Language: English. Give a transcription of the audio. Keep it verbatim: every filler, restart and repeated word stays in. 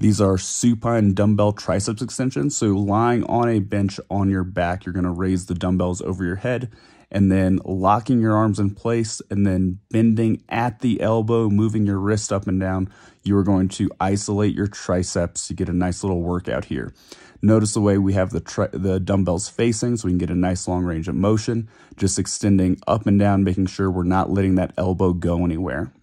These are supine dumbbell triceps extensions. So lying on a bench on your back, you're gonna raise the dumbbells over your head and then locking your arms in place and then bending at the elbow, moving your wrist up and down. You are going to isolate your triceps. You get a nice little workout here. Notice the way we have the, tri the dumbbells facing so we can get a nice long range of motion, just extending up and down, making sure we're not letting that elbow go anywhere.